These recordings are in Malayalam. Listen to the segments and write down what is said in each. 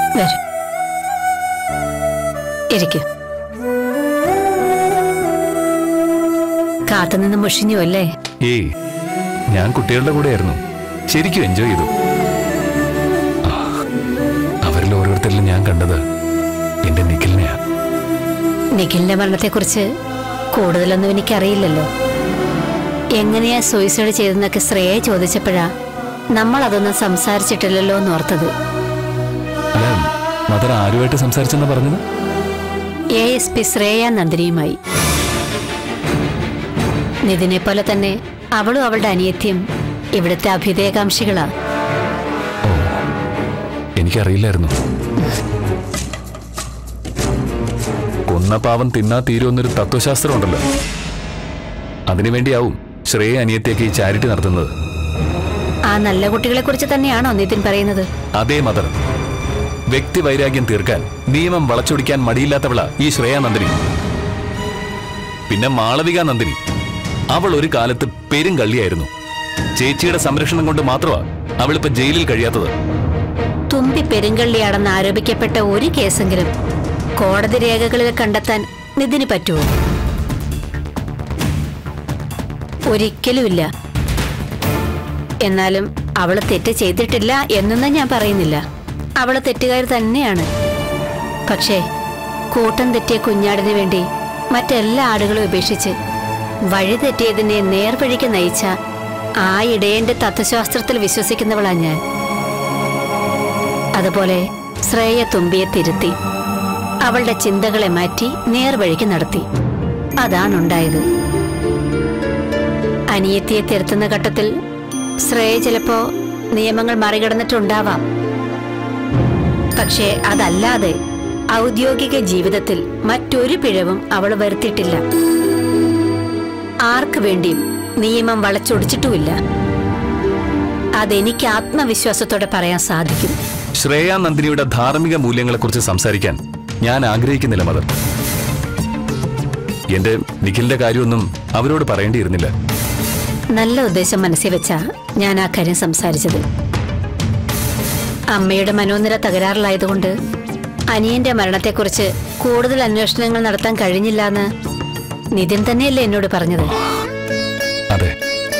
ഇരിക്കൂ. കാത്തുനിന്ന് മുഷിഞ്ഞു അല്ലേ? ഏയ്, ഞാൻ കുട്ടികളുടെ കൂടെയായിരുന്നു. ശരിക്കും എൻജോയ് ചെയ്തു. അവരിൽ ഓരോരുത്തരിലും ഞാൻ കണ്ടത് എന്റെ നിഖിലിനെയാ. നിഖിലിന്റെ മരണത്തെക്കുറിച്ച് കൂടുതലൊന്നും എനിക്കറിയില്ലല്ലോ. എങ്ങനെയാ സൂയിസൈഡ് ചെയ്തെന്നൊക്കെ ശ്രേയ ചോദിച്ചപ്പോഴാ നമ്മൾ അതൊന്നും സംസാരിച്ചിട്ടില്ലല്ലോ എന്നോർത്തത്. അല്ല, മദർ ആരുമായിട്ട് സംസാരിച്ചെന്നാ പറഞ്ഞത്? ASP ശ്രേയ നന്ദിനിയുമായി. നിതിനെ പോലെ തന്നെ അവളും അവളുടെ അനിയത്തിയും ഇവിടുത്തെ അഭ്യുദയകാംക്ഷികളാ. ഓ, എനിക്കറിയില്ലായിരുന്നു. കൊന്ന പാവം തിന്നാ തീരുമെന്നൊരു തത്വശാസ്ത്രം ഉണ്ടല്ലോ. അതിനുവേണ്ടിയാവും ശ്രേയ അനിയത്തേക്ക് ഈ ചാരിറ്റി നടത്തുന്നത്. ആ നല്ല കുട്ടികളെ കുറിച്ച് തന്നെയാണോ നിതിൻ പറയുന്നത്? അതേ മദർ. വ്യക്തി വൈരാഗ്യം തീർക്കാൻ നിയമം വളച്ചൊടിക്കാൻ മടിയില്ലാത്തവളാ ഈ ശ്രേയ നന്ദിനി. പിന്നെ മാളവിക നന്ദിനി, അവൾ ഒരു കാലത്ത് പെരുങ്കള്ളിയായിരുന്നു. ചേച്ചിയുടെ സംരക്ഷണം കൊണ്ട് മാത്രമാ അവളിപ്പോ ജയിലിൽ കഴിയാത്തത്. തുമ്പി പെരുങ്കള്ളിയാണെന്ന് ആരോപിക്കപ്പെട്ട ഒരു കേസെങ്കിലും കോടതി രേഖകളിൽ കണ്ടെത്താൻ നിതിന് പറ്റുമോ? ഒരിക്കലുമില്ല. എന്നാലും അവള് തെറ്റ് ചെയ്തിട്ടില്ല എന്നൊന്നും ഞാൻ പറയുന്നില്ല. അവള് തെറ്റുകാരി തന്നെയാണ്. പക്ഷേ കൂട്ടം തെറ്റിയ കുഞ്ഞാടിന് വേണ്ടി മറ്റെല്ലാ ആടുകളും ഉപേക്ഷിച്ച് വഴി തെറ്റിയതിനെ നേർവഴിക്ക് നയിച്ച ആ ഇടയന്റെ തത്വശാസ്ത്രത്തിൽ വിശ്വസിക്കുന്നവളാ ഞാൻ. അതുപോലെ ശ്രേയ തുമ്പിയെ തിരുത്തി അവളുടെ ചിന്തകളെ മാറ്റി നേർവഴിക്ക് നടത്തി. അതാണുണ്ടായത്. അനിയത്തിയെ തിരുത്തുന്ന ഘട്ടത്തിൽ ശ്രേയ ചിലപ്പോ നിയമങ്ങൾ മറികടന്നിട്ടുണ്ടാവാം. പക്ഷേ അതല്ലാതെ ഔദ്യോഗിക ജീവിതത്തിൽ മറ്റൊരു പിഴവും അവൾ വരുത്തിയിട്ടില്ല. ആർക്കു വേണ്ടിയും നിയമം വളച്ചൊടിച്ചിട്ടുമില്ല. അതെനിക്ക് ആത്മവിശ്വാസത്തോടെ പറയാൻ സാധിക്കും. ശ്രേയ നന്ദിനിയുടെ ധാർമ്മിക മൂല്യങ്ങളെക്കുറിച്ച് സംസാരിക്കാൻ ഞാൻ ആഗ്രഹിക്കുന്നില്ല മദർ. എന്റെ നിഖിലിന്റെ കാര്യമൊന്നും അവരോട് പറയേണ്ടിയിരുന്നില്ല. നല്ല ഉദ്ദേശം മനസ്സിൽ വെച്ചാ ഞാൻ ആ കാര്യം സംസാരിച്ചത്. അമ്മയുടെ മനോനില തകരാറിലായതുകൊണ്ട് അനിയന്റെ മരണത്തെക്കുറിച്ച് കൂടുതൽ അന്വേഷണങ്ങൾ നടത്താൻ കഴിഞ്ഞില്ല എന്ന് നിതിൻ തന്നെയല്ലേ എന്നോട് പറഞ്ഞത്? അതെ.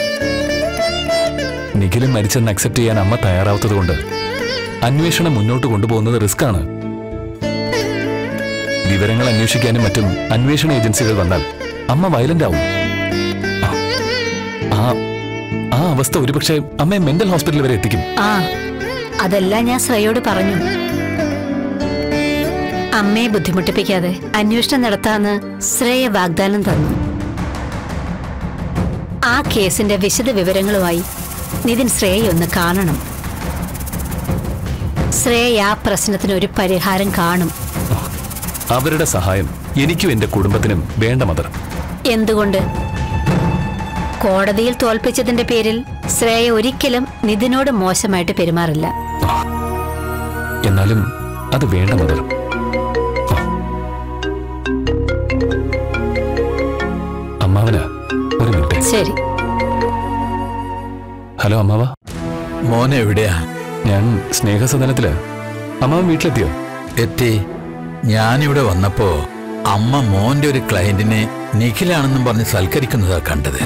നിഖിലും മരിച്ചെന്ന് അക്സെപ്റ്റ് ചെയ്യാൻ അമ്മ തയ്യാറാവാത്തത് കൊണ്ട് അന്വേഷണം മുന്നോട്ട് കൊണ്ടുപോകുന്നത് റിസ്ക് ആണ്. വിവരങ്ങൾ അന്വേഷിക്കാനും മറ്റും അന്വേഷണ ഏജൻസികൾ വന്നാൽ അമ്മ വയലന്റ് ആവും. ആ അവസ്ഥ ഒരുപക്ഷെ അമ്മയെ മെന്റൽ ഹോസ്പിറ്റൽ വരെ എത്തിക്കും. അതെല്ലാം ഞാൻ ശ്രേയോട് പറഞ്ഞു. അമ്മയെ ബുദ്ധിമുട്ടിപ്പിക്കാതെ അന്വേഷണം നടത്താന്ന് ശ്രേയ വാഗ്ദാനം തന്നു. ആ കേസിന്റെ വിശദ വിവരങ്ങളുമായി നിതിൻ ശ്രേയ ഒന്ന് കാണണം. ശ്രേയ ആ പ്രശ്നത്തിന് ഒരു പരിഹാരം കാണും. അവരുടെ സഹായം എനിക്കും എന്റെ കുടുംബത്തിനും വേണ്ട മദർ. എന്തുകൊണ്ട്? കോടതിയിൽ തോൽപ്പിച്ചതിന്റെ പേരിൽ ശ്രേയ ഒരിക്കലും നിതിനോട് മോശമായിട്ട് പെരുമാറില്ല. എന്നാലും അത് വേണ്ട മദർ. അമ്മാവനാ, ഒരു മിനിറ്റ്. ശരി. ഹലോ അമ്മാവ. മോനെ എവിടെയാ? ഞാൻ സ്നേഹസദനത്തില്. അമ്മാവൻ വീട്ടിലെത്തിയോ? എത്തി. ഞാനിവിടെ വന്നപ്പോ അമ്മ മോന്റെ ഒരു ക്ലയന്റിനെ നിഖിലാണെന്നും പറഞ്ഞ് സൽക്കരിക്കുന്നതാ കണ്ടത്.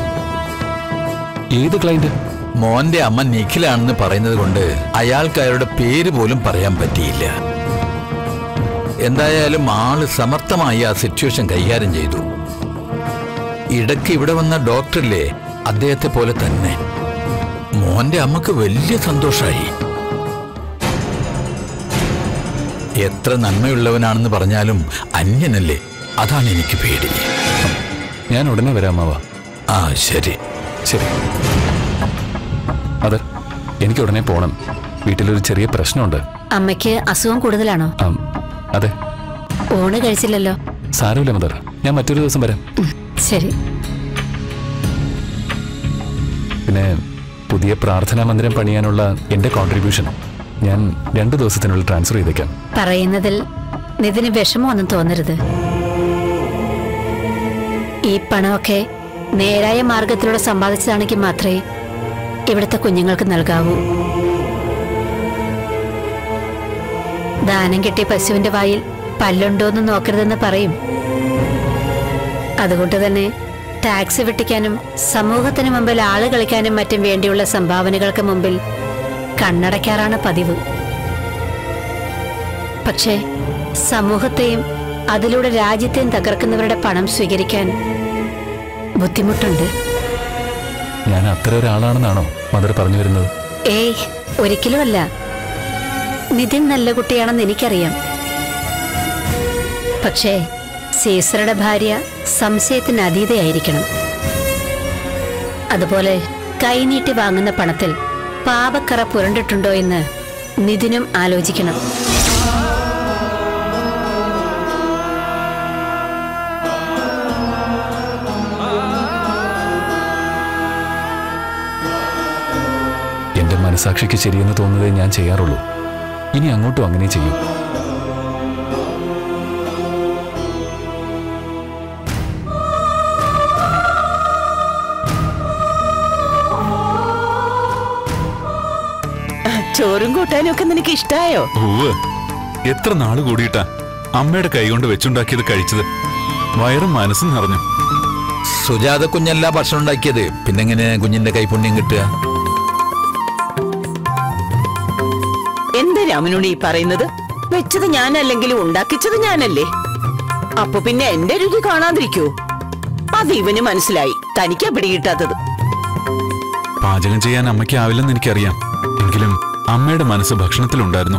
ഏത് ക്ലയന്റ്? മോന്റെ അമ്മ നിഖിലാണെന്ന് പറയുന്നത് കൊണ്ട് അയാൾക്ക് അയാളുടെ പേര് പോലും പറയാൻ പറ്റിയില്ല. എന്തായാലും ആള് സമർത്ഥമായി ആ സിറ്റുവേഷൻ കൈകാര്യം ചെയ്തു. ഇടയ്ക്ക് ഇവിടെ വന്ന ഡോക്ടറില്ലേ, അദ്ദേഹത്തെ പോലെ തന്നെ. മോന്റെ അമ്മക്ക് വലിയ സന്തോഷായി. എത്ര നന്മയുള്ളവനാണെന്ന് പറഞ്ഞാലും അന്യനല്ലേ, അതാണ് എനിക്ക് പേടി. ഞാൻ ഉടനെ വരാം അമ്മാവ. ആ ശരി ശരി. അതെ, എനിക്ക് ഉടനെ പോണം. വീട്ടിലൊരു ചെറിയ പ്രശ്നമുണ്ട്. അമ്മയ്ക്ക് അസുഖം കൂടുതലാണോ? അതെ. ഊണ് കഴിച്ചില്ലല്ലോ. സാരമില്ല മദർ, ഞാൻ മറ്റൊരു ദിവസം വരാം. ശരി. പിന്നെ പുതിയ പ്രാർത്ഥനാ മന്ദിരം പണിയാനുള്ള എന്റെ കോൺട്രിബ്യൂഷൻ ഞാൻ 2 ദിവസത്തിനുള്ളിൽ ട്രാൻസ്ഫർ ചെയ്തേക്കാം. പറയുന്നതിൽ നിതിന് വിഷമമൊന്നും തോന്നരുത്. ഈ പണമൊക്കെ നേരായ മാർഗത്തിലൂടെ സമ്പാദിച്ചതാണെങ്കിൽ മാത്രമേ ഇവിടുത്തെ കുഞ്ഞുങ്ങൾക്ക് നൽകാവൂ. ദാനം കിട്ടിയ പശുവിന്റെ വായിൽ പല്ലുണ്ടോന്ന് നോക്കരുതെന്ന് പറയും. അതുകൊണ്ട് തന്നെ ടാക്സ് വെട്ടിക്കാനും സമൂഹത്തിന് മുമ്പിൽ ആള് കളിക്കാനും മറ്റും വേണ്ടിയുള്ള സംഭാവനകൾക്ക് മുമ്പിൽ കണ്ണടയ്ക്കാറാണ് പതിവ്. പക്ഷേ സമൂഹത്തെയും അതിലൂടെ രാജ്യത്തെയും തകർക്കുന്നവരുടെ പണം സ്വീകരിക്കാൻ ബുദ്ധിമുട്ടുണ്ട്. ഞാൻ അത്ര ഒരാളാണെന്നാണോ മദർ പറഞ്ഞു വരുന്നത്? ഏയ്, ഒരിക്കലുമല്ല. നിതിൻ നല്ല കുട്ടിയാണെന്ന് എനിക്കറിയാം. പക്ഷേ സീസറുടെ ഭാര്യ സംശയത്തിന് അതീതയായിരിക്കണം. അതുപോലെ കൈനീട്ടി വാങ്ങുന്ന പണത്തിൽ പാപക്കറ പുരണ്ടിട്ടുണ്ടോ എന്ന് നിതിനും ആലോചിക്കണം. എന്റെ മനസാക്ഷിക്ക് ശരിയെന്ന് തോന്നുന്നതേ ഞാൻ ചെയ്യാറുള്ളൂ. ഇനി അങ്ങോട്ടും അങ്ങനെ ചെയ്യും. ചോറും കൂട്ടാനും ഒക്കെ നിനക്ക് ഇഷ്ടായോ? എത്ര നാള് കൂടിയിട്ടാ അമ്മയുടെ കൈകൊണ്ട് വെച്ചുണ്ടാക്കിയത് കഴിച്ചത്. വയറും മനസ്സും നിറഞ്ഞു. സുജാത കുഞ്ഞല്ല ഭക്ഷണം ഉണ്ടാക്കിയത്, പിന്നെങ്ങനെ കുഞ്ഞിന്റെ കൈപുണ്യം കിട്ടുക? എന്താ രാമനോട് ഈ പറയുന്നത്? വെച്ചത് ഞാനല്ലെങ്കിലും ഉണ്ടാക്കിച്ചത് ഞാനല്ലേ. അപ്പൊ പിന്നെ എന്റെ രുചി കാണാതിരിക്കൂ? അത് ഇവന് മനസ്സിലായി. തനിക്കാ പിടികിട്ടാത്തത്. പാചകം ചെയ്യാൻ അമ്മയ്ക്ക് ആവില്ലെന്ന് എനിക്കറിയാം. എങ്കിലും അമ്മയുടെ മനസ്സ് ഭക്ഷണത്തിലുണ്ടായിരുന്നു.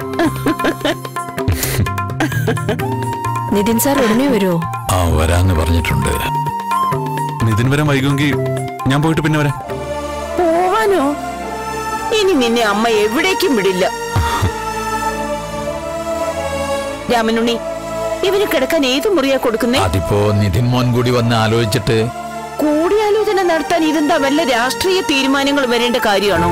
നിതിൻ സാർ ഉടനെ വരുമോ? ആ, വരാന്ന് പറഞ്ഞിട്ടുണ്ട്. നിതിൻ വരാൻ വൈകുമെങ്കിൽ ഞാൻ പോയിട്ട് പിന്നെ വരാം. പോവാനോ? ഇനി നിന്നെ അമ്മ എവിടേക്കും വിടില്ല. രാമനുണ്ണി, ഇവന് കിടക്കാൻ ഏത് മുറിയാ കൊടുക്കുന്നേ? അതിപ്പോ നിതിൻ മോൻ കൂടി വന്ന് ആലോചിച്ചിട്ട്. കൂടിയാലോചന നടത്താൻ ഇതെന്താ വല്ല രാഷ്ട്രീയ തീരുമാനങ്ങൾ വരേണ്ട കാര്യമാണോ?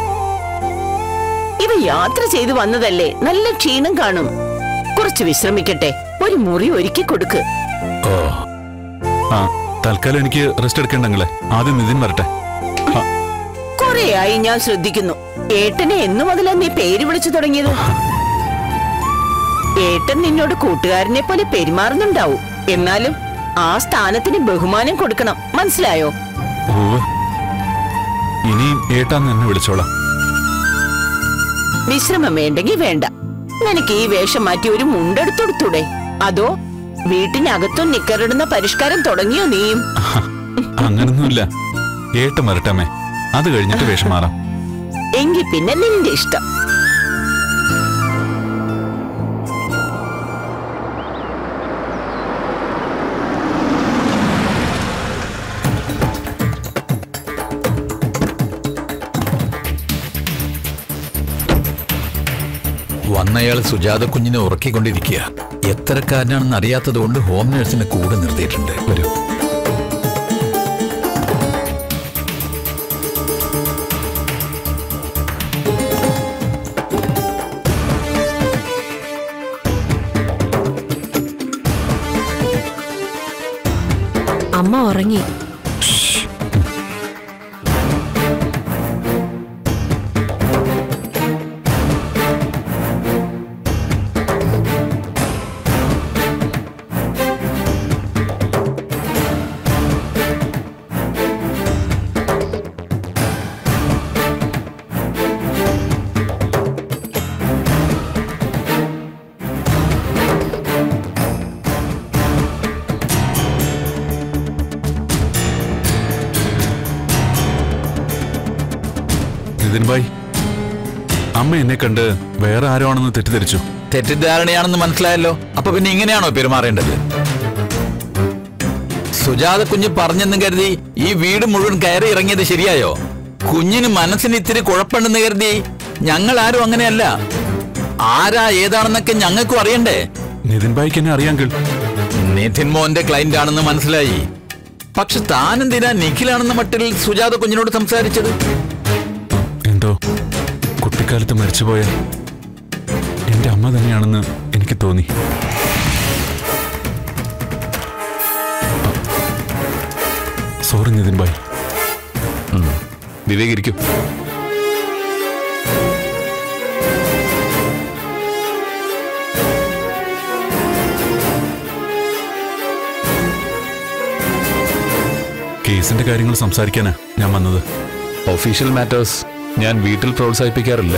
ഇവ യാത്ര ചെയ്തു വന്നതല്ലേ, നല്ല ക്ഷീണം കാണും. കുറച്ച് വിശ്രമിക്കട്ടെ. ഒരു മുറി ഒരുക്കി കൊടുക്ക്. ഓ, ആ, തൽക്കാലം എനിക്ക് റെസ്റ്റ് എടുക്കേണ്ടെങ്കിലേ ആദ്യം നിതിൻ വരട്ടെ. കൊറേയായി ഞാൻ ശ്രദ്ധിക്കുന്നു. ഏട്ടനെ എന്നു മുതലാ നീ പേര് വിളിച്ചു തുടങ്ങിയത്? ഏട്ടൻ നിന്നോട് കൂട്ടുകാരനെ പോലെ പെരുമാറുന്നുണ്ടാവും. എന്നാലും ആ സ്ഥാനത്തിന് ബഹുമാനം കൊടുക്കണം. മനസ്സിലായോ? ഇനിയും ഏട്ടാന്ന് എന്നെ വിളിച്ചോളാം. വിശ്രമം വേണ്ടെങ്കിൽ വേണ്ട. നിനക്ക് ഈ വേഷം മാറ്റി ഒരു മുണ്ടെടുത്തൊടുത്തൂടെ? അതോ വീട്ടിനകത്തും നിക്കറിടുന്ന പരിഷ്കാരം തുടങ്ങിയോ നീയും? അങ്ങനൊന്നുമില്ല. ഏട്ടൻ വരട്ടമ്മേ, അത് കഴിഞ്ഞിട്ട് വേഷം മാറാം. എങ്കിൽ പിന്നെ നിന്റെ ഇഷ്ടം. വന്നയാൾ സുജാത കുഞ്ഞിനെ ഉറക്കിക്കൊണ്ടിരിക്കുക. എത്രക്കാരനാണെന്ന് അറിയാത്തത് കൊണ്ട് ഹോം നേഴ്സിനെ കൂടെ നിർത്തിയിട്ടുണ്ട്. വരൂ. അമ്മ ഉറങ്ങി. ഭായ്, അമ്മ എന്നെ കണ്ട് വേറെ ആരോ ആണെന്ന് തെറ്റിദ്ധരിച്ചു. തെറ്റിദ്ധാരണയാണെന്ന് മനസ്സിലായല്ലോ. അപ്പൊ പിന്നെ ഇങ്ങനെയാണോ പെരുമാറേണ്ടത്? സുജാത കുഞ്ഞ് പറഞ്ഞെന്ന് കരുതി ഈ വീട് മുഴുവൻ കയറി ഇറങ്ങിയത് ശരിയായോ? കുഞ്ഞിന് മനസ്സിന് ഇത്തിരി കുഴപ്പമുണ്ടെന്ന് കരുതി ഞങ്ങൾ ആരും അങ്ങനെയല്ല. ആരാ ഏതാണെന്നൊക്കെ ഞങ്ങൾക്കും അറിയണ്ടേ? നിതിൻ ഭായിക്ക് എന്നെ അറിയാമെങ്കിൽ. നിതിൻ മോന്റെ ക്ലയന്റ് ആണെന്ന് മനസ്സിലായി. പക്ഷെ താനെന്തിനാ നിഖിലാണെന്ന മട്ടിൽ സുജാത കുഞ്ഞിനോട് സംസാരിച്ചത്? എന്തോ കുട്ടിക്കാലത്ത് മരിച്ചുപോയ എന്റെ അമ്മ തന്നെയാണെന്ന് എനിക്ക് തോന്നി. സോറി നിതിൻ ഭായ്. വിവേകിരിക്കും. കേസിന്റെ കാര്യങ്ങൾ സംസാരിക്കാനാ ഞാൻ വന്നത്. ഒഫീഷ്യൽ മാറ്റേഴ്സ് ഞാൻ വീട്ടിൽ പ്രോത്സാഹിപ്പിക്കാറില്ല.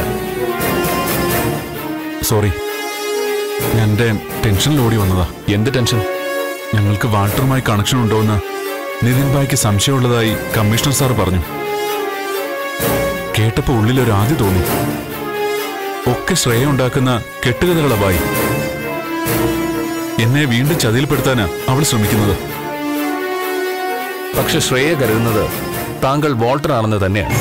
സോറി, ഞാൻ എൻ്റെ ടെൻഷനിൽ ഓടി വന്നതാ. എന്ത് ടെൻഷൻ? ഞങ്ങൾക്ക് വാൾട്ടറുമായി കണക്ഷൻ ഉണ്ടോയെന്ന് നിതിൻ ഭായിക്ക് സംശയമുള്ളതായി കമ്മീഷണർ സാർ പറഞ്ഞു. കേട്ടപ്പോൾ ഉള്ളിലൊരു ആദ്യ തോന്നി. ഒക്കെ ശ്രേയ ഉണ്ടാക്കുന്ന കെട്ടുകഥകളാ ഭായി. എന്നെ വീണ്ടും ചതിയിൽപ്പെടുത്താനാ അവൾ ശ്രമിക്കുന്നത്. പക്ഷെ ശ്രേയ കരുതുന്നത് താങ്കൾ വോൾട്ടർ ആണെന്ന് തന്നെയാണ്.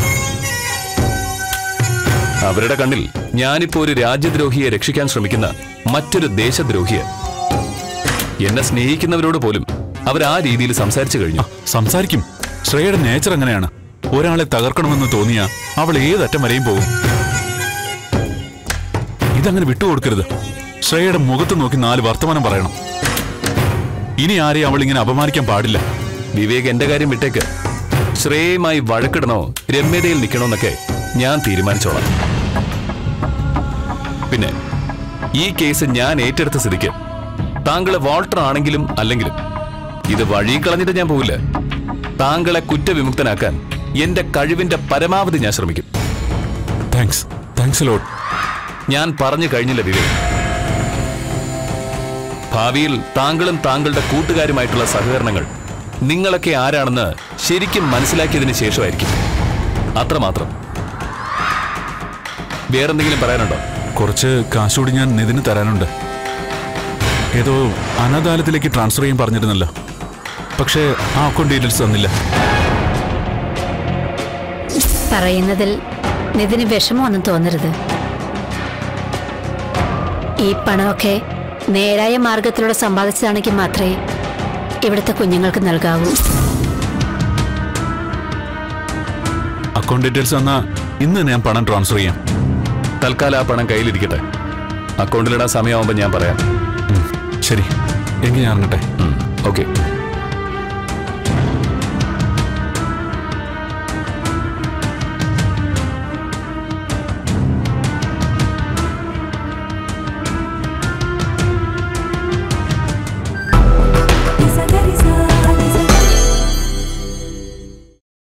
അവരുടെ കണ്ണിൽ ഞാനിപ്പോ ഒരു രാജ്യദ്രോഹിയെ രക്ഷിക്കാൻ ശ്രമിക്കുന്ന മറ്റൊരു ദേശദ്രോഹിയെ. എന്നെ സ്നേഹിക്കുന്നവരോട് പോലും അവർ ആ രീതിയിൽ സംസാരിച്ചു കഴിഞ്ഞു. സംസാരിക്കും. ശ്രേയയുടെ നേച്ചർ അങ്ങനെയാണ്. ഒരാളെ തകർക്കണമെന്ന് തോന്നിയാ അവൾ ഏതറ്റം വരെയും പോകും. ഇതങ്ങനെ വിട്ടുകൊടുക്കരുത്. ശ്രേയയുടെ മുഖത്ത് നോക്കി 4 വർത്തമാനം പറയണം. ഇനി ആരെയും അവൾ ഇങ്ങനെ അപമാനിക്കാൻ പാടില്ല. വിവേക്, എന്റെ കാര്യം വിട്ടേക്ക്. ശ്രേയയുമായി വഴക്കിടണോ രമ്യതയിൽ നിൽക്കണോന്നൊക്കെ ഞാൻ തീരുമാനിച്ചോളാം. പിന്നെ ഈ കേസ് ഞാൻ ഏറ്റെടുത്ത സ്ഥിതിക്ക് താങ്കളെ വോൾട്ടർ ആണെങ്കിലും അല്ലെങ്കിലും ഇത് വഴി കളഞ്ഞിട്ട് ഞാൻ പോവില്ല. താങ്കളെ കുറ്റവിമുക്തനാക്കാൻ എന്റെ കഴിവിന്റെ പരമാവധി ഞാൻ ശ്രമിക്കും. Thanks lot. ഞാൻ പറഞ്ഞു കഴിഞ്ഞില്ല വിവേക്. ഭാവിയിൽ താങ്കളും താങ്കളുടെ കൂട്ടുകാരുമായിട്ടുള്ള സഹകരണങ്ങൾ നിങ്ങളൊക്കെ ആരാണെന്ന് ശരിക്കും മനസ്സിലാക്കിയതിന് ശേഷമായിരിക്കും. അത്രമാത്രം. വേറെന്തെങ്കിലും പറയാനുണ്ടോ? കുറച്ച് കാശുകൂടി ഞാൻ നിതിന് തരാനുണ്ട്. ഏതോ അനാഥാലയത്തിലേക്ക് ട്രാൻസ്ഫർ ചെയ്യാൻ പറഞ്ഞിരുന്നല്ലോ. പക്ഷേ ആ അക്കൗണ്ട് ഡീറ്റെയിൽസ് തന്നില്ല. പറയുന്നതിൽ നിതിന് വിഷമമൊന്നും തോന്നരുത്. ഈ പണമൊക്കെ നേരായ മാർഗത്തിലൂടെ സമ്പാദിച്ചതാണെങ്കിൽ മാത്രമേ ഇവിടുത്തെ കുഞ്ഞുങ്ങൾക്ക് നൽകാവൂ. അക്കൗണ്ട് ഡീറ്റെയിൽസ് തന്നാ ഇന്ന് ഞാൻ പണം ട്രാൻസ്ഫർ ചെയ്യാം. തൽക്കാലം ആ പണം കയ്യിലിരിക്കട്ടെ. അക്കൗണ്ടിലിടാൻ സമയമാകുമ്പോൾ ഞാൻ പറയാം. ശരി, എങ്കിൽ ഞാൻ ഇറങ്ങട്ടെ. ഓക്കെ.